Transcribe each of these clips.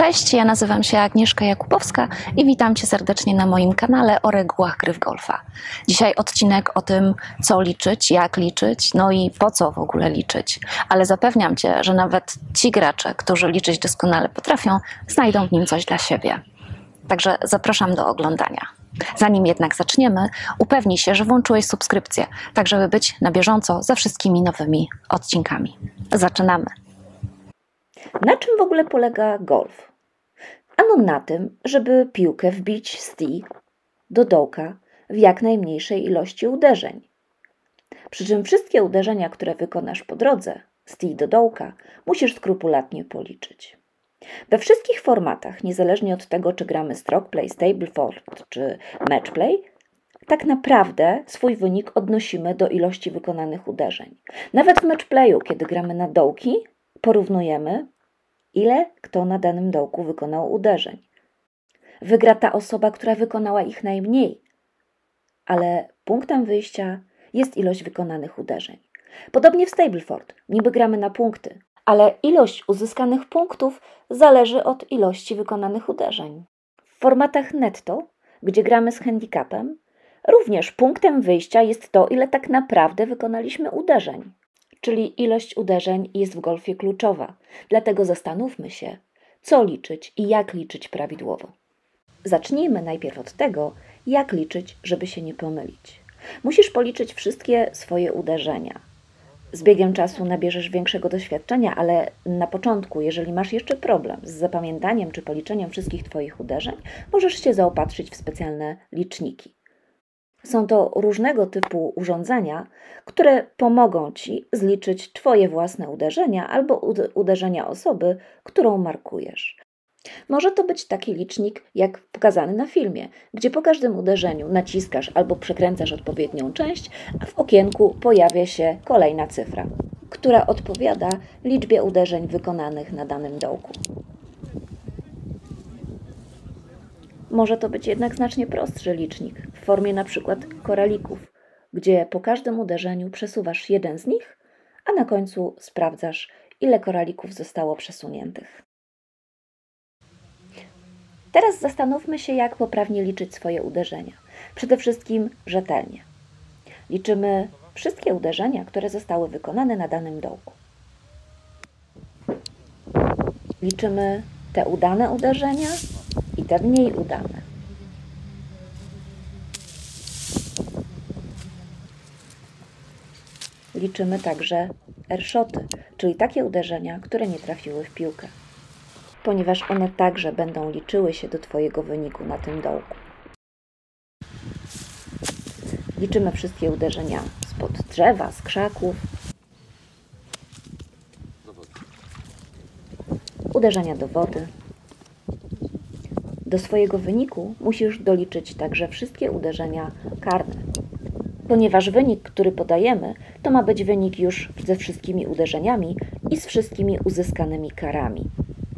Cześć, ja nazywam się Agnieszka Jakubowska i witam Cię serdecznie na moim kanale o regułach gry w golfa. Dzisiaj odcinek o tym, co liczyć, jak liczyć, no i po co w ogóle liczyć. Ale zapewniam Cię, że nawet ci gracze, którzy liczyć doskonale potrafią, znajdą w nim coś dla siebie. Także zapraszam do oglądania. Zanim jednak zaczniemy, upewnij się, że włączyłeś subskrypcję, tak żeby być na bieżąco ze wszystkimi nowymi odcinkami. Zaczynamy! Na czym w ogóle polega golf? Ano na tym, żeby piłkę wbić z tee do dołka w jak najmniejszej ilości uderzeń. Przy czym wszystkie uderzenia, które wykonasz po drodze z tee do dołka, musisz skrupulatnie policzyć. We wszystkich formatach, niezależnie od tego, czy gramy stroke play, stableford czy match play, tak naprawdę swój wynik odnosimy do ilości wykonanych uderzeń. Nawet w match playu, kiedy gramy na dołki, porównujemy, ile kto na danym dołku wykonał uderzeń. Wygra ta osoba, która wykonała ich najmniej, ale punktem wyjścia jest ilość wykonanych uderzeń. Podobnie w stableford, niby gramy na punkty, ale ilość uzyskanych punktów zależy od ilości wykonanych uderzeń. W formatach netto, gdzie gramy z handicapem, również punktem wyjścia jest to, ile tak naprawdę wykonaliśmy uderzeń. Czyli ilość uderzeń jest w golfie kluczowa. Dlatego zastanówmy się, co liczyć i jak liczyć prawidłowo. Zacznijmy najpierw od tego, jak liczyć, żeby się nie pomylić. Musisz policzyć wszystkie swoje uderzenia. Z biegiem czasu nabierzesz większego doświadczenia, ale na początku, jeżeli masz jeszcze problem z zapamiętaniem czy policzeniem wszystkich Twoich uderzeń, możesz się zaopatrzyć w specjalne liczniki. Są to różnego typu urządzenia, które pomogą Ci zliczyć Twoje własne uderzenia albo uderzenia osoby, którą markujesz. Może to być taki licznik jak pokazany na filmie, gdzie po każdym uderzeniu naciskasz albo przekręcasz odpowiednią część, a w okienku pojawia się kolejna cyfra, która odpowiada liczbie uderzeń wykonanych na danym dołku. Może to być jednak znacznie prostszy licznik w formie na przykład koralików, gdzie po każdym uderzeniu przesuwasz jeden z nich, a na końcu sprawdzasz, ile koralików zostało przesuniętych. Teraz zastanówmy się, jak poprawnie liczyć swoje uderzenia. Przede wszystkim rzetelnie. Liczymy wszystkie uderzenia, które zostały wykonane na danym dołku. Liczymy te udane uderzenia i te mniej udane. Liczymy także airshoty, czyli takie uderzenia, które nie trafiły w piłkę, ponieważ one także będą liczyły się do Twojego wyniku na tym dołku. Liczymy wszystkie uderzenia spod drzewa, z krzaków, uderzenia do wody. Do swojego wyniku musisz doliczyć także wszystkie uderzenia karne, ponieważ wynik, który podajemy, to ma być wynik już ze wszystkimi uderzeniami i z wszystkimi uzyskanymi karami.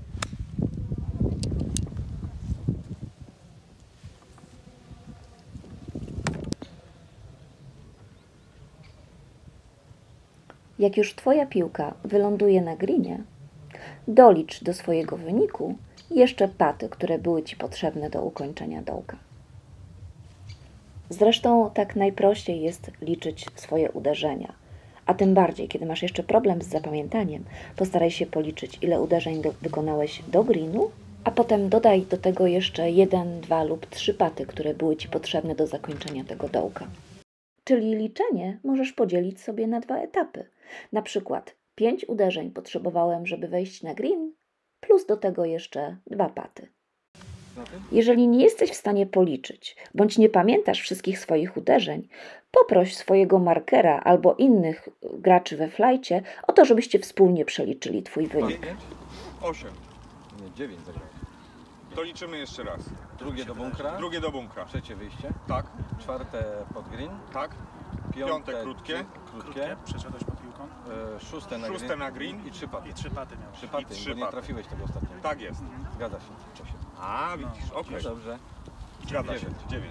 Jak już Twoja piłka wyląduje na greenie, dolicz do swojego wyniku jeszcze paty, które były Ci potrzebne do ukończenia dołka. Zresztą tak najprościej jest liczyć swoje uderzenia, a tym bardziej, kiedy masz jeszcze problem z zapamiętaniem, postaraj się policzyć, ile uderzeń wykonałeś do greenu, a potem dodaj do tego jeszcze 1, 2 lub 3 paty, które były Ci potrzebne do zakończenia tego dołka. Czyli liczenie możesz podzielić sobie na 2 etapy. Na przykład 5 uderzeń potrzebowałem, żeby wejść na green, plus do tego jeszcze 2 paty. Jeżeli nie jesteś w stanie policzyć, bądź nie pamiętasz wszystkich swoich uderzeń, poproś swojego markera albo innych graczy we flajcie o to, żebyście wspólnie przeliczyli Twój wynik. 8. Nie, 9 zagrałeś. To liczymy jeszcze raz. Drugie do bunkra, Drugie do bunkra. trzecie wyjście, Tak, czwarte pod green, tak. Piąte krótkie. Przeszedłeś pod piłką Szóste na green i 3 paty. i 3 paty miałeś. 3 paty, I trzy bo nie paty. trafiłeś tego ostatniego. Tak jest. Zgadza się, Czesiu. A, widzisz, okej. No dobrze. Zgadza się. 9.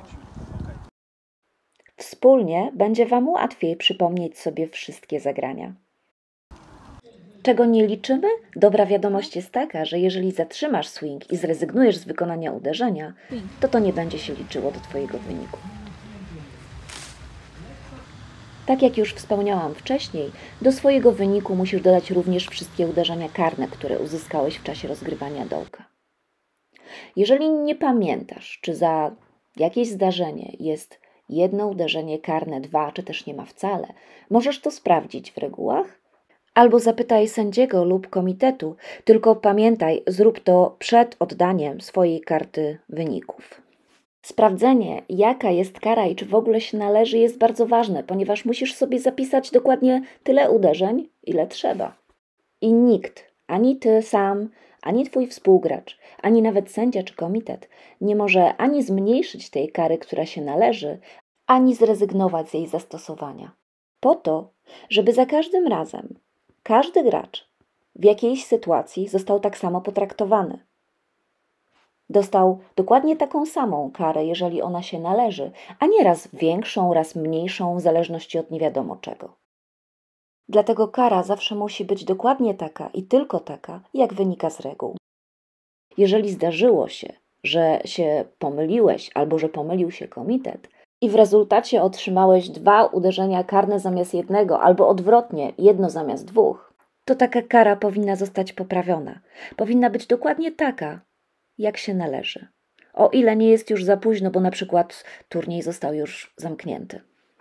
Wspólnie będzie Wam łatwiej przypomnieć sobie wszystkie zagrania. Czego nie liczymy? Dobra wiadomość jest taka, że jeżeli zatrzymasz swing i zrezygnujesz z wykonania uderzenia, to nie będzie się liczyło do Twojego wyniku. Tak jak już wspomniałam wcześniej, do swojego wyniku musisz dodać również wszystkie uderzenia karne, które uzyskałeś w czasie rozgrywania dołka. Jeżeli nie pamiętasz, czy za jakieś zdarzenie jest jedno uderzenie karne, 2, czy też nie ma wcale, możesz to sprawdzić w regułach albo zapytaj sędziego lub komitetu, tylko pamiętaj, zrób to przed oddaniem swojej karty wyników. Sprawdzenie, jaka jest kara i czy w ogóle się należy, jest bardzo ważne, ponieważ musisz sobie zapisać dokładnie tyle uderzeń, ile trzeba. I nikt, ani ty sam, ani twój współgracz, ani nawet sędzia czy komitet nie może ani zmniejszyć tej kary, która się należy, ani zrezygnować z jej zastosowania. Po to, żeby za każdym razem każdy gracz w jakiejś sytuacji został tak samo potraktowany. Dostał dokładnie taką samą karę, jeżeli ona się należy, a nie raz większą, raz mniejszą, w zależności od nie wiadomo czego. Dlatego kara zawsze musi być dokładnie taka i tylko taka, jak wynika z reguł. Jeżeli zdarzyło się, że się pomyliłeś albo że pomylił się komitet i w rezultacie otrzymałeś 2 uderzenia karne zamiast 1 albo odwrotnie, 1 zamiast 2, to taka kara powinna zostać poprawiona. Powinna być dokładnie taka, jak się należy. O ile nie jest już za późno, bo na przykład turniej został już zamknięty.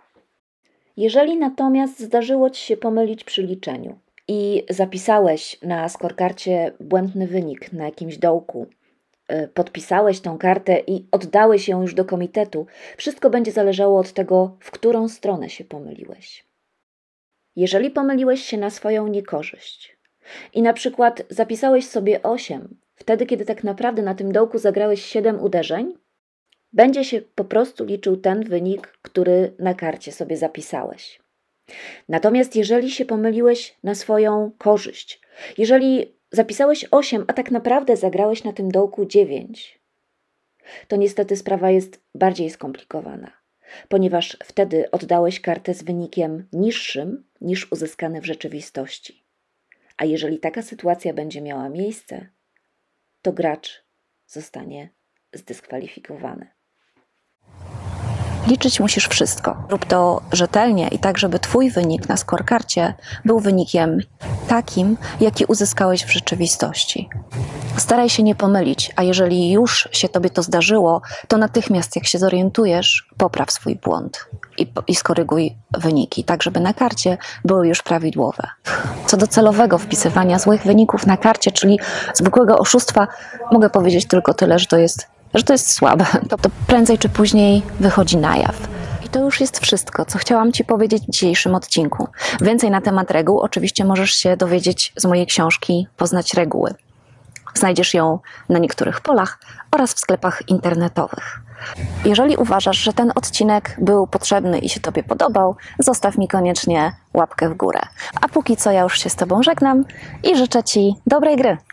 Jeżeli natomiast zdarzyło Ci się pomylić przy liczeniu i zapisałeś na skorkarcie błędny wynik na jakimś dołku, podpisałeś tą kartę i oddałeś ją już do komitetu, wszystko będzie zależało od tego, w którą stronę się pomyliłeś. Jeżeli pomyliłeś się na swoją niekorzyść i na przykład zapisałeś sobie 8, wtedy kiedy tak naprawdę na tym dołku zagrałeś 7 uderzeń, będzie się po prostu liczył ten wynik, który na karcie sobie zapisałeś. Natomiast jeżeli się pomyliłeś na swoją korzyść, jeżeli zapisałeś 8, a tak naprawdę zagrałeś na tym dołku 9, to niestety sprawa jest bardziej skomplikowana, ponieważ wtedy oddałeś kartę z wynikiem niższym niż uzyskany w rzeczywistości. A jeżeli taka sytuacja będzie miała miejsce, to gracz zostanie zdyskwalifikowany. Liczyć musisz wszystko. Rób to rzetelnie i tak, żeby Twój wynik na skorkarcie był wynikiem takim, jaki uzyskałeś w rzeczywistości. Staraj się nie pomylić, a jeżeli już się Tobie to zdarzyło, to natychmiast jak się zorientujesz, popraw swój błąd i skoryguj wyniki, tak żeby na karcie były już prawidłowe. Co do celowego wpisywania złych wyników na karcie, czyli zwykłego oszustwa, mogę powiedzieć tylko tyle, że to jest słabe. To prędzej czy później wychodzi na jaw. I to już jest wszystko, co chciałam Ci powiedzieć w dzisiejszym odcinku. Więcej na temat reguł oczywiście możesz się dowiedzieć z mojej książki Poznać reguły. Znajdziesz ją na niektórych polach oraz w sklepach internetowych. Jeżeli uważasz, że ten odcinek był potrzebny i się Tobie podobał, zostaw mi koniecznie łapkę w górę. A póki co ja już się z Tobą żegnam i życzę Ci dobrej gry.